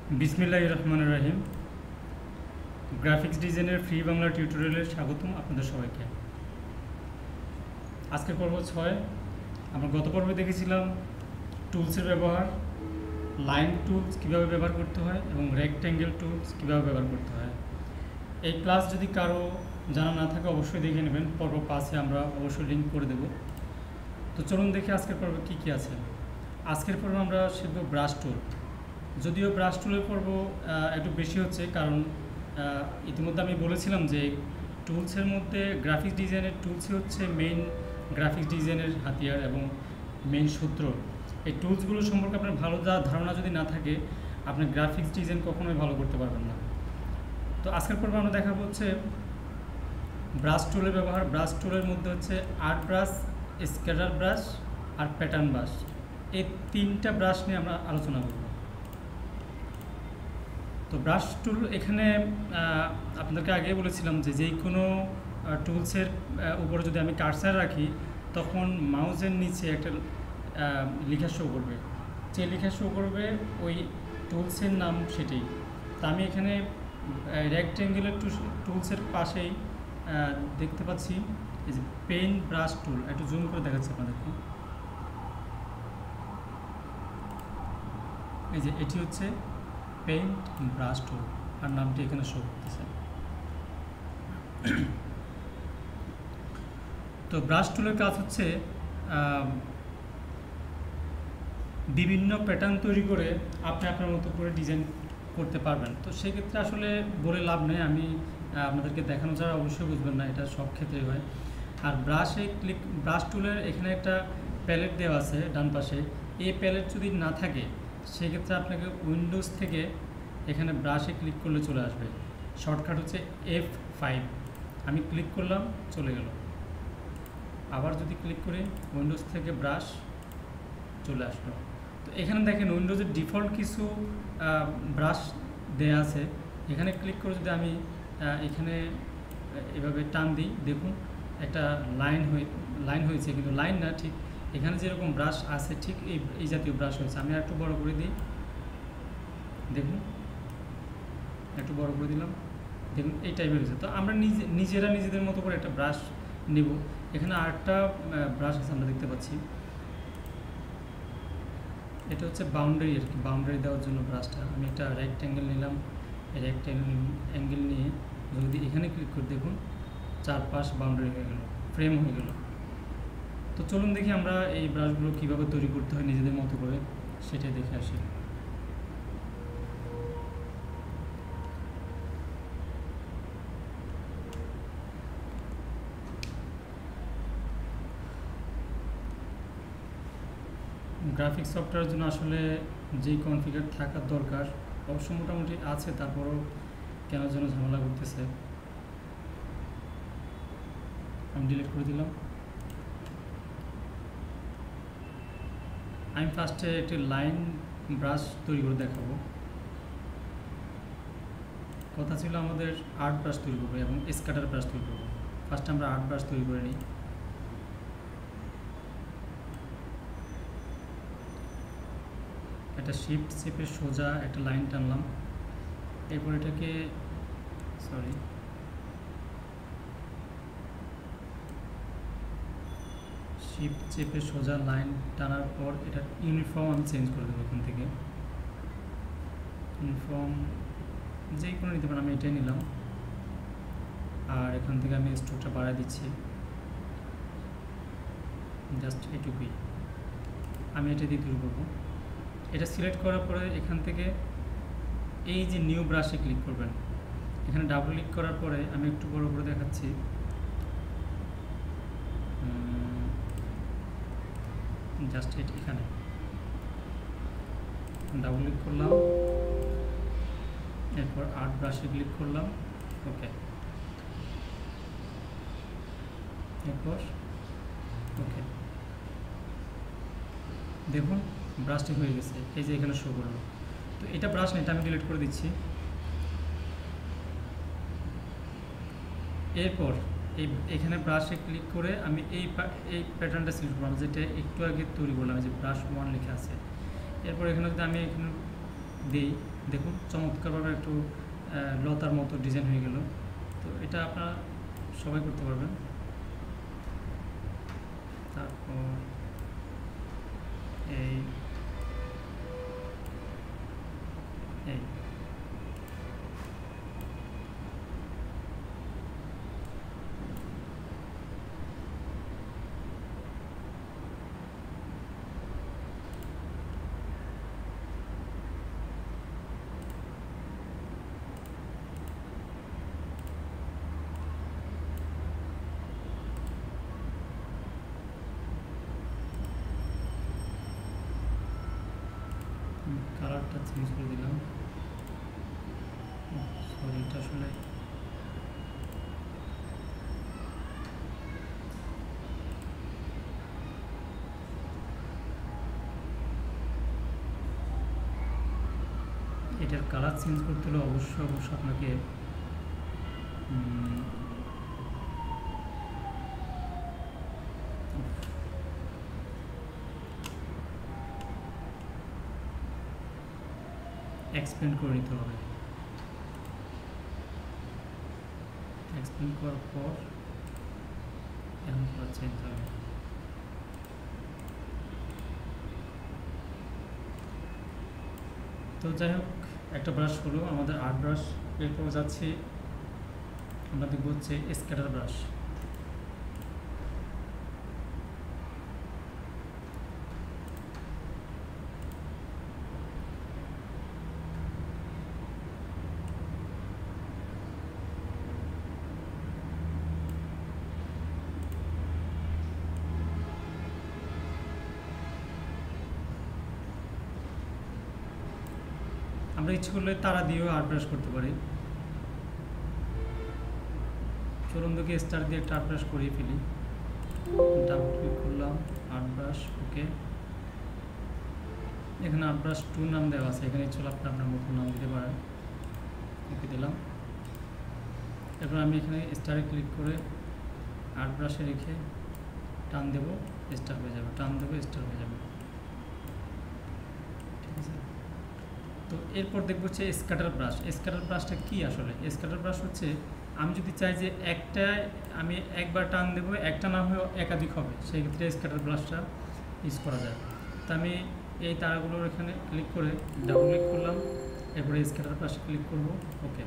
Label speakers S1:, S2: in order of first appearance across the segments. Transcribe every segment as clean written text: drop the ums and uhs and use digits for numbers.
S1: বিসমিল্লাহির রহমানির রহিম। গ্রাফিক্স ডিজাইনের ফ্রি বাংলা টিউটোরিয়ালে স্বাগতম আপনাদের সবাইকে। আজকের পর্ব 6। আমরা গত পর্বে দেখেছিলাম টুলসের ব্যবহার, লাইন টুলস কীভাবে ব্যবহার করতে হয় এবং রেক্ট্যাঙ্গেল টুলস কীভাবে ব্যবহার করতে হয়। এই ক্লাস যদি কারো জানা না থাকে অবশ্যই দেখে নেবেন, পর্ব 5-এ আমরা অবশ্যই লিঙ্ক করে দেব। তো চলুন দেখি আজকের পর্বে কী কী আছে। আজকের পর্বে আমরা শিখব ব্রাশ টুল। যদিও ব্রাশ টুলের পর্ব একটু বেশি হচ্ছে, কারণ ইতিমধ্যে আমি বলেছিলাম যে টুলসের মধ্যে গ্রাফিক্স ডিজাইনের টুলসই হচ্ছে মেইন গ্রাফিক্স ডিজাইনের হাতিয়ার এবং মেইন সূত্র। এই টুলসগুলো সম্পর্কে আপনার ভালো ধারণা যদি না থাকে, আপনি গ্রাফিক্স ডিজাইন কখনোই ভালো করতে পারবেন না। তো আজকের পর্বে আমরা দেখাবো হচ্ছে ব্রাশ টুলের ব্যবহার। ব্রাশ টুলের মধ্যে হচ্ছে আর্ট ব্রাশ, স্কেচার ব্রাশ আর প্যাটার্ন ব্রাশ। এই তিনটা ব্রাশ নিয়ে আমরা আলোচনা করব। তো ব্রাশ টুল এখানে আপনাদেরকে আগে বলেছিলাম যে যে কোনো টুলসের উপরে যদি আমি কার্সার রাখি, তখন মাউসের নিচে একটা লেখা শো করবে। যে লেখা শো করবে ওই টুলসের নাম সেটাই। তা আমি এখানে রেক্ট্যাঙ্গুলার টুলসের পাশেই দেখতে পাচ্ছি এই যে পেন ব্রাশ টুল। একটু জুম করে দেখাচ্ছি আপনাদেরকে। এই যে এটি হচ্ছে পেইন্ট ব্রাশ টুল, আর নামটি এখানে শো করতেছে। তো ব্রাশ টুলের কাজ হচ্ছে বিভিন্ন প্যাটার্ন তৈরি করে আপনি আপনার মতো করে ডিজাইন করতে পারবেন। তো সেক্ষেত্রে আসলে বলে লাভ নেই, আমি আপনাদেরকে দেখানো ছাড়া অবশ্যই বুঝবেন না, এটা সব ক্ষেত্রেই হয়। আর ব্রাশ টুলের এখানে একটা প্যালেট দেওয়া আছে ডান পাশে। এই প্যালেট যদি না থাকে, সেক্ষেত্রে আপনাকে উইন্ডোজ থেকে এখানে ব্রাশে ক্লিক করলে চলে আসবে। শর্টকাট হচ্ছে F5। আমি ক্লিক করলাম, চলে গেল। আবার যদি ক্লিক করি, উইন্ডোজ থেকে ব্রাশ চলে আসলো। তো এখানে দেখেন উইন্ডোজের ডিফল্ট কিছু ব্রাশ দেয়া আছে। এখানে ক্লিক করে যদি আমি এখানে এভাবে টান দিই, দেখুন একটা লাইন হয়েছে, কিন্তু লাইন না, ঠিক এখানে যেরকম ব্রাশ আছে ঠিক এই জাতীয় ব্রাশ হয়েছে। আমি একটু বড় করে দিই, দেখুন একটু বড় করে দিলাম, দেখুন এই টাইপের হয়েছে। তো আমরা নিজেরা নিজেদের মতো করে একটা ব্রাশ নেব। এখানে আরেকটা ব্রাশ আছে আমরা দেখতে পাচ্ছি, এটা হচ্ছে বাউন্ডারি আর কি, বাউন্ডারি দেওয়ার জন্য ব্রাশটা। আমি একটা রেক্ট্যাঙ্গেল নিলাম, এই রেক্ট্যাঙ্গেল নিয়ে যদি এখানে ক্লিক করে দেখুন চারপাশ বাউন্ডারি হয়ে গেল, ফ্রেম হয়ে গেল। তো চলুন দেখি আমরা এই ব্রাশগুলো কীভাবে তৈরি করতে হয় নিজেদের মতো করে, সেটাই দেখে আসি। গ্রাফিক্স সফটওয়্যারের জন্য আসলে যেই কনফিগার থাকার দরকার অবশ্য মোটামুটি আছে, তারপরও কেন যেন ঝামেলা করতেছে। আমি ডিলিট করে দিলাম। আমি ফার্স্টে একটি লাইন ব্রাশ তৈরি করে দেখাবো। কথা ছিল আমাদের আর্ট ব্রাশ তৈরি করবো এবং স্ক্যাটার ব্রাশ তৈরি করবো। ফার্স্টে আমরা আর্ট ব্রাশ তৈরি করে নিই। একটা শিফট চেপে সোজা একটা লাইন টানলাম, এরপর এটাকে শিফট চেপে সোজা লাইন টানার পর এটা ইউনিফর্ম আমি চেঞ্জ করে দেবো। এখান থেকে ইউনিফর্ম যে কোনো নিতে পারেন, আমি এটাই নিলাম। আর এখান থেকে আমি স্ট্রোকটা বাড়াই দিচ্ছি, জাস্ট এটুকুই। আমি এটা দিয়ে তৈরি করবো। এটা সিলেক্ট করার পরে এখান থেকে এই যে নিউ ব্রাশে ক্লিক করবেন। এখানে ডাবল ক্লিক করার পরে আমি একটু বড় করে দেখাচ্ছি, জাস্ট এখানে ডাবল ক্লিক করলাম, এরপর আর্ট ব্রাশে ক্লিক করলাম, ওকে। এরপর ওকে, দেখুন ব্রাশটি হয়ে গেছে, এই যে এখানে শো করলো। তো এটা ব্রাশ নেই, এটা আমি ডিলিট করে দিচ্ছি। এরপর এখানে ব্রাশে ক্লিক করে আমি এই প্যাটার্নটা সিলেক্ট করলাম, যেটা একটু আগে তৈরি করলাম, যে ব্রাশ 1 লেখা আছে। এরপর এখানে যদি আমি এখানে দিই, দেখুন চমৎকারভাবে একটু লতার মতো ডিজাইন হয়ে গেল। তো এটা আপনারা সবাই করতে পারবেন। তারপর এই এই কালারটা চেঞ্জ করে দিলাম। সরি, এটা আসলে এটার কালার চেঞ্জ করতে হলে অবশ্যই আপনাকে এক্সপ্লেন করে নিতে হবে। এক্সপ্লেন করার পর এখন কালার চেঞ্জ হবে। তো যাই হোক, একটা ব্রাশ হলো আমাদের আর্ট ব্রাশ। এরপর যাচ্ছি আমরা দেখব হচ্ছে স্ক্যাটার ব্রাশ। আমরা ইচ্ছে করলে তারা দিয়েও আর্ট ব্রাশ করতে পারি। চলুন দেখি স্টার দিয়ে একটা আর্ট ব্রাশ করিয়ে ফেলি। ডাবল ক্লিক করলাম, আর্ট ব্রাশ, ওকে। এখানে আর্ট ব্রাশ 2 নাম দেওয়া আছে, এখানে চলো আপনি আপনার মতো নাম দিতে পারেন। ওকে দিলাম। এরপর আমি এখানে স্টারে ক্লিক করে আর্ট ব্রাশে রেখে টান দেব, স্টার হয়ে যাবে, টান দেবো, স্টার হয়ে যাবে। ঠিক আছে। তো এরপর দেখবো হচ্ছে স্ক্যাটার ব্রাশ। স্ক্যাটার ব্রাশটা কি আসলে? স্ক্যাটার ব্রাশ হচ্ছে আমি যদি চাই যে আমি একবার টান দেবো, একটা না হয়ে একাধিক হবে, সেই ক্ষেত্রে স্ক্যাটার ব্রাশটা ইউজ করা যায়। তো আমি এই তারাগুলোর এখানে ক্লিক করে ডাবল ক্লিক করলাম, এরপরে স্ক্যাটার ব্রাশে ক্লিক করব, ওকে।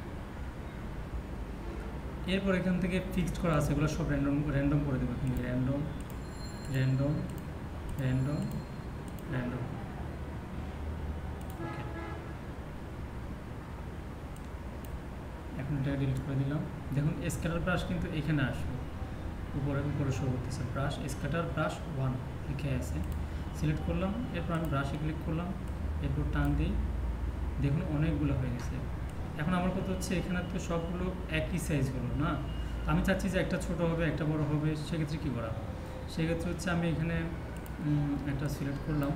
S1: এরপর এখান থেকে ফিক্সড করা আছে, এগুলো সব র্যান্ডম করে দেবো। এখানে random random random random, okay. এখন এটাকে ডিলিট করে দিলাম। দেখুন স্ক্যাটার ব্রাশ কিন্তু এখানে আসবে, উপরে শো করতেছে ব্রাশ, স্ক্যাটার ব্রাশ 1 লিখে আছে। সিলেক্ট করলাম, এরপর আমি ব্রাশে ক্লিক করলাম, এরপর টান দিই, দেখুন অনেকগুলো হয়ে গেছে। এখন আমার কথা হচ্ছে এখানে তো সবগুলো একই সাইজ হলো না, আমি চাচ্ছি যে একটা ছোট হবে, একটা বড় হবে, সেক্ষেত্রে কী করা? সেক্ষেত্রে হচ্ছে আমি এখানে একটা সিলেক্ট করলাম,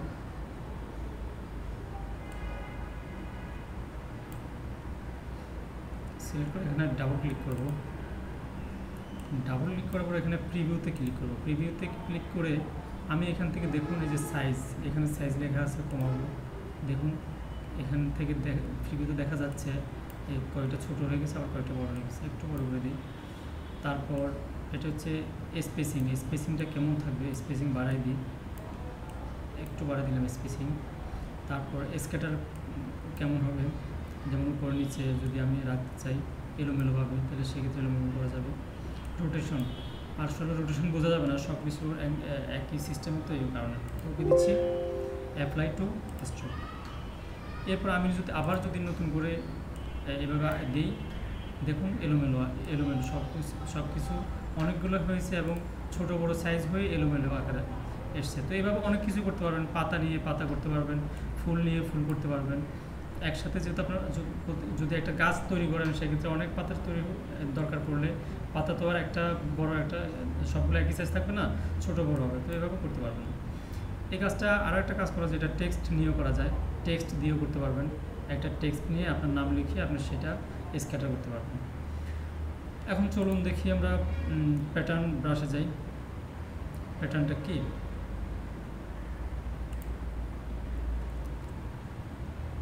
S1: সিলেক্ট করে এখানে ডাবল ক্লিক করব। ডাবল ক্লিক করার পর এখানে প্রিভিউতে ক্লিক করব। প্রিভিউতে ক্লিক করে আমি এখান থেকে দেখুন এই যে সাইজ, এখানে সাইজ লেখা আছে, কমাবো। দেখুন এখান থেকে প্রিভিউতে দেখা যাচ্ছে এই কয়টা ছোটো হয়ে গেছে, আবার কয়টা বড় হয়ে গেছে। একটু বড় করে দিই। তারপর এটা হচ্ছে স্পেসিংটা কেমন থাকবে, স্পেসিং বাড়াই দিই, একটু বাড়াই দিলাম স্পেসিং। তারপর স্ক্যাটার কেমন হবে, যেমন উপর নিচে যদি আমি রাখতে চাই এলোমেলোভাবে, তাহলে সেক্ষেত্রে এলোমেলো করা যাবে। রোটেশন, আসলে রোটেশন বোঝা যাবে না, সব কিছুর একই সিস্টেম, তো এই কারণে ওকে দিচ্ছি অ্যাপ্লাই টু স্ট্রোক। এরপর আমি যদি নতুন করে এভাবে দিই, দেখুন এলোমেলো সব কিছু অনেকগুলো হয়েছে এবং ছোট বড় সাইজ হয়ে এলোমেলো আকারে এসছে। তো এইভাবে অনেক কিছু করতে পারবেন, পাতা নিয়ে পাতা করতে পারবেন, ফুল নিয়ে ফুল করতে পারবেন। একসাথে যেহেতু আপনার যদি একটা গাছ তৈরি করেন, সেক্ষেত্রে অনেক পাতার তৈরি দরকার পড়লে পাতা তো আর একটা বড় একটা সবগুলো একই সাইজ থাকবে না, ছোট বড় হবে, তো এভাবে করতে পারবেন। এই কাজটা আরও একটা কাজ করা যায়, এটা টেক্সট নিয়েও করা যায়, টেক্সট দিয়েও করতে পারবেন। একটা টেক্সট নিয়ে আপনার নাম লিখিয়ে আপনি সেটা স্ক্যাটার করতে পারবেন। এখন চলুন দেখি আমরা প্যাটার্ন ব্রাশে যাই। প্যাটার্নটা কি?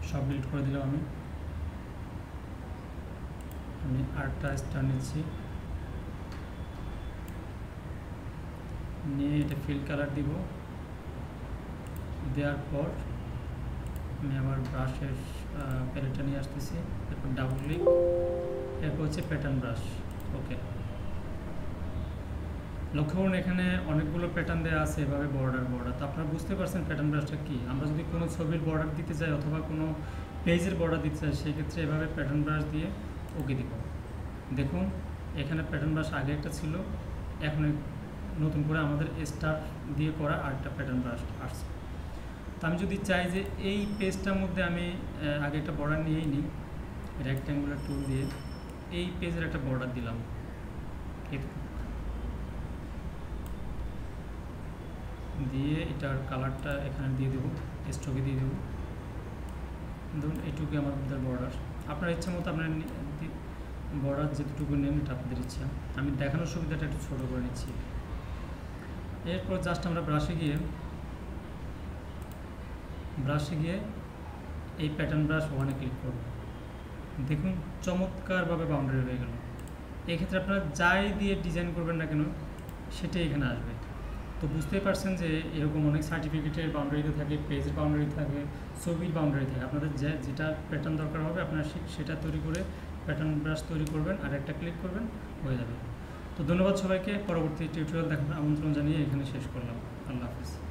S1: সব ডিলিট করে দিলাম। আমি আরেকটা স্টার নিচ্ছি, নিয়ে এটা ফিল কালার দিব। দেওয়ার পর আমি আবার ব্রাশের প্যালেটটা নিয়ে আসতেছি, এরপর ডাবল ক্লিক, এরপর হচ্ছে প্যাটার্ন ব্রাশ। ওকে, লক্ষ্য করুন এখানে অনেকগুলো প্যাটার্ন দেওয়া আছে এভাবে বর্ডার। তো আপনারা বুঝতে পারছেন প্যাটার্ন ব্রাশটা কি। আমরা যদি কোনো ছবির বর্ডার দিতে চাই অথবা কোনো পেজের বর্ডার দিতে চাই, সেক্ষেত্রে এভাবে প্যাটার্ন ব্রাশ দিয়ে ওকে দিব। দেখুন এখানে প্যাটার্ন ব্রাশ আগে একটা ছিল, এখন নতুন করে আমাদের স্টার দিয়ে করা আরেকটা প্যাটার্ন ব্রাশ আসছে। তো আমি যদি চাই যে এই পেজটার মধ্যে আমি আগে একটা বর্ডার নিয়েই নিই, রেক্ট্যাঙ্গুলার টুল দিয়ে এই পেজের একটা বর্ডার দিলাম, দিয়ে এটার কালারটা এখানে দিয়ে দেবো, স্ট্রোকে দিয়ে দেবো। ধরুন এইটুকু আমার বর্ডার, আপনার ইচ্ছা মতো আপনার বর্ডার যেটুকু নেন এটা আপনাদের ইচ্ছা। আমি দেখানোর সুবিধাটা একটু ছোটো করে নিচ্ছি। এরপর জাস্ট আমরা ব্রাশে গিয়ে এই প্যাটার্ন ব্রাশ ওয়ানে ক্লিক করব। দেখুন চমৎকারভাবে বাউন্ডারি হয়ে গেল। এক্ষেত্রে আপনারা যাই দিয়ে ডিজাইন করবেন না কেন সেটাই এখানে আসবে। তো বুঝতেই পারছেন যে এরকম অনেক সার্টিফিকেটের বাউন্ডারিতে থাকে, পেজের বাউন্ডারি থাকে, ছবির বাউন্ডারি থাকে। আপনাদের যেটা প্যাটার্ন দরকার হবে আপনারা সেটা তৈরি করে প্যাটার্ন ব্রাশ তৈরি করবেন আর একটা ক্লিক করবেন, হয়ে যাবে। তো ধন্যবাদ সবাইকে। পরবর্তী টিউটোরিয়াল দেখার আমন্ত্রণ জানিয়ে এখানে শেষ করলাম। আল্লাহ হাফিজ।